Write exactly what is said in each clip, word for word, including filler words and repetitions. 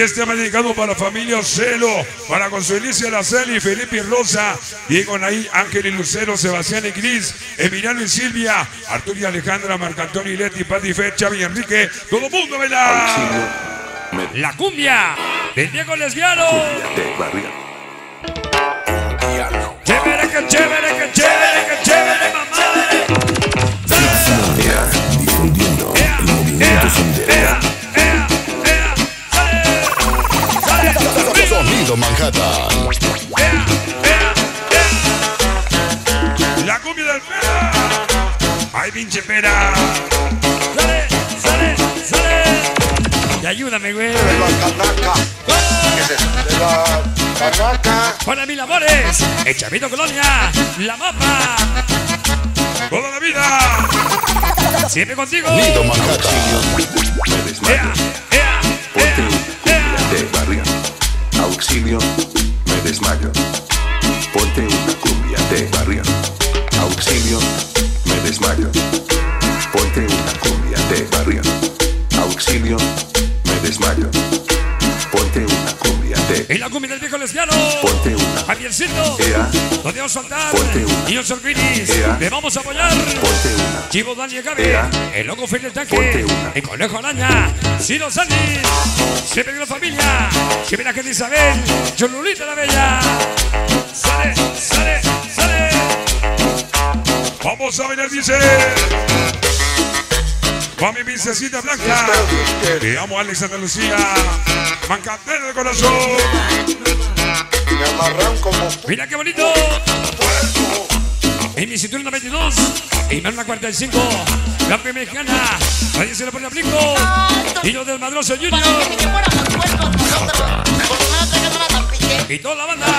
este tema dedicado para la familia Ocelo, para Consuelicia Araceli, Felipe y Rosa, Diego Naí, Ángel y Lucero, Sebastián y Cris, Emiliano y Silvia, Arturo y Alejandra, Marcantonio y Leti, Pati Fer, Chavi y Enrique. Todo el mundo, ¿verdad? La cumbia del Diego Lesbiano. Chévere, que chévere, que chévere, que chévere, mamá. Difundiendo el movimiento sendero. Sonido Manhattan. La cumbia del Pera. Ay, pinche Pera. Sale, sale, sale. Y ayúdame, güey. De la canaca. ¿Qué es eso? De la canaca. Para mil amores, el Chavito Colonia, la mapa. Toda la vida. Siempre contigo. Sonido Manhattan. Ea, ea, ea, ea. De barrio. Auxilio, me desmayo. Ponte una cumbia de barrio. Auxilio, me desmayo. Ponte una cumbia de barrio. Auxilio, me desmayo. Ponte una cumbia de. En la cumbia del viejo lesbiano. Ponte una. Javiercito. Ea. Nos vamos a soltar. Ponte una. Niños Sorquinis. Ea. Le vamos a apoyar. Ponte una. Chivo Dani Gabe. Ea. El loco Felipe del Ponte Tanque. una. El conejo Araña. Ciro Sandy. Siempre de la familia. Siempre la gente Isabel. Cholulita la bella. Sale, sale, sale. Vamos a bailar, dice. Va mi princesita blanca. Te amo, Alex Santa Lucía. Mancantera de corazón. Me amarran como Mira qué bonito. En mi cinturón noventa y dos. En Merna cuarenta y cinco. La primera mexicana. Nadie se le pone aplico. Niño del Madroso Junior. Y toda la banda.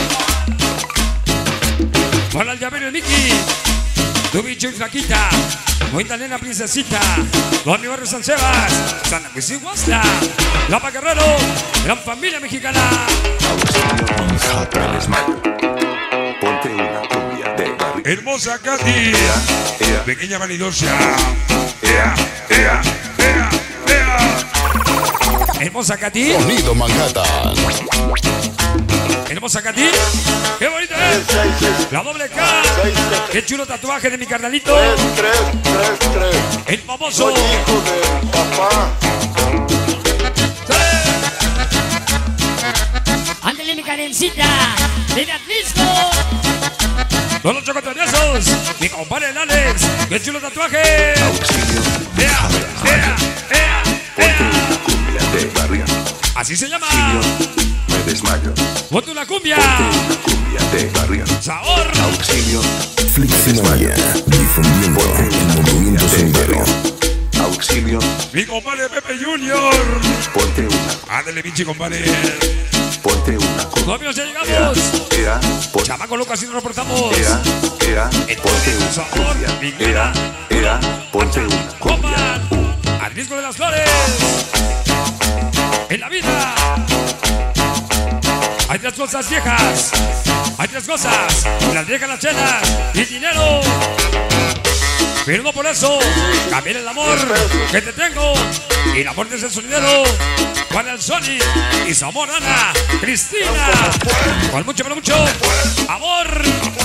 Para el llavero de Mickey. Tu bicho y flaquita. Bonita nena princesita. Don mi barrio San Sebas. San Luis y Huastla. Lapa Guerrero. Gran familia mexicana. Auxilio, me desmayo. Ponte una cumbia de barrio. Hermosa Katy. Ea, ea. Pequeña vanidosa. Ea, ea, ea, ea. Hermosa Katy. Sonido Manhattan. Hermosa Katy. Qué bonita es. seis, seis, La doble K. Qué chulo tatuaje de mi carnalito. tres, tres, tres, tres. El famoso. Soy hijo del papá. Ándale mi carencita, ven a Atlisco. Todos los chocotonazos. Mi compadre el Alex. Qué chulo tatuaje. Auxilio, Ea, ea, ea, ponte ea. una cumbia de barrio. Así se llama. Auxilio, me desmayo. Ponte una cumbia. Ponte una cumbia de barrio. Sabor. Auxilio, Fliximania. Difundiendo el movimiento sendero. auxilio, Mi compadre Pepe Junior. ponte una, Ándale, pinche compadre. ponte una cumbia. Amigos, ya Ea, llegamos. ea, ponte. Chamaco loco, así nos reportamos. Ea, ea, El ponte una sabor, cumbia. Miguela. Ea, ea, ponte una cumbia. Coman. Al disco de las flores. En la vida hay tres cosas viejas. Hay tres cosas. Las viejas, las chelas y dinero. Pero no por eso cambiar el amor que te tengo. Y la muerte es el sonidero. Juan el Sony y su amor Ana Cristina. Con mucho, pero mucho amor.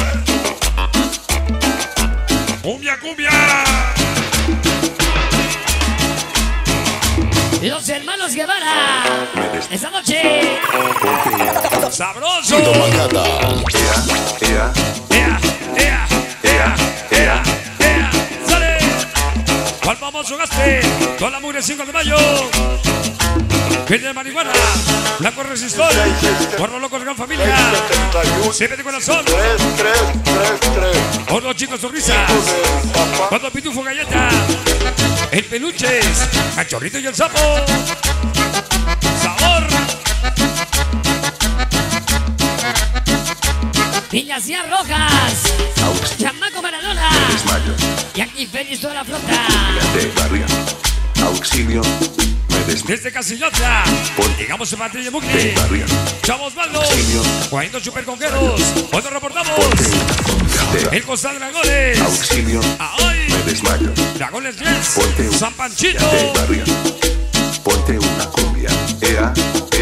Cumbia, cumbia. Los hermanos Guevara. Esta noche. Sabroso. Sonido Manhattan. Ea, ea, Ea, ea, ea, ea, ea. Sale. Juan famoso gaste. Con la mugre cinco de mayo. Gente de marihuana. Blanco resistor. Porro loco de gran familia. Siempre de corazón. tres, tres, tres, tres. Por los chicos sonrisas. Del papá. Cuando pitufo galleta. El peluches. Cachorrito y el sapo. Sabor. Piñas y rojas. auxilio, Chamaco Maradona. desmayo. Y aquí feliz toda la flota. De barrio. Auxilio, me desmayo. Desde Casillota. Llegamos a Patria De Bucli. barrio. Chavos Maldo. Auxilio. Cuando superconqueros. Hoy nos reportamos. De El Costal Dragones. auxilio, Ahoy. me desmayo. Dragones diez. Ponte un- San Panchito. De barrio. Ponte una cumbia. Ea,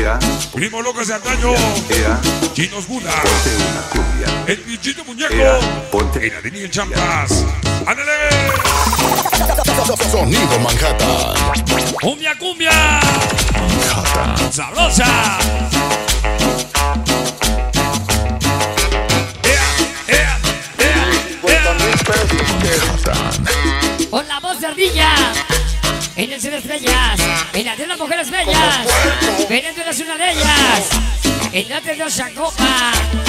Primo Locos de antaño. Ea, Chinos Buda. ponte una cumbia. El pinchito muñeco. Ea, ponte. Y la Dini el Champas. ¡Ándale! Sonido Manhattan. Cumbia, cumbia. Sabrosa. Ea, ea, ea, cincuenta mil pesos. Con la voz de ardilla. En el cielo estrellas. En la de las mujeres bellas. Venezuela es una de ellas. En la de los Chacopa.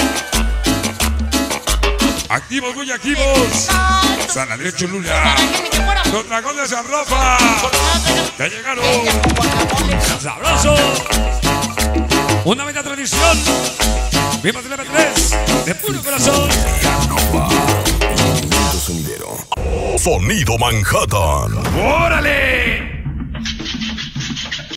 Activos, muy activos. San Andrés Cholula. Los dragones de San Rafa. Ya llegaron. sabroso. Una bella tradición. Vimos el M tres de puro corazón. Movimiento sonidero. Sonido Manhattan. ¡Órale!